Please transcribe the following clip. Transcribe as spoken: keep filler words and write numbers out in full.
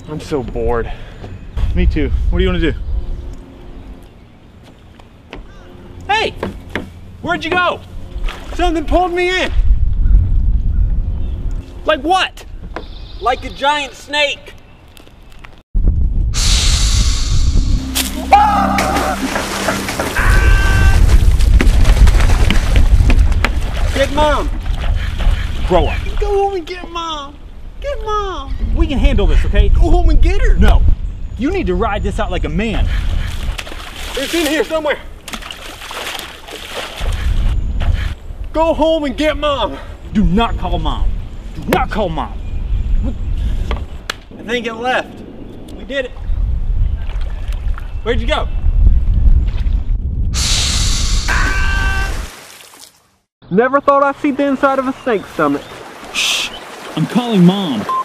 I'm so bored. Me too. What do you want to do? Hey! Where'd you go? Something pulled me in. Like what? Like a giant snake. Get mom. Grow up. Go home and get mom. Get mom. We can handle this, okay? Go home and get her. No. You need to ride this out like a man. It's in here somewhere. Go home and get mom. Do not call mom. Do not call mom. I think it left. We did it. Where'd you go? Never thought I'd see the inside of a snake's stomach. Shh. I'm calling mom.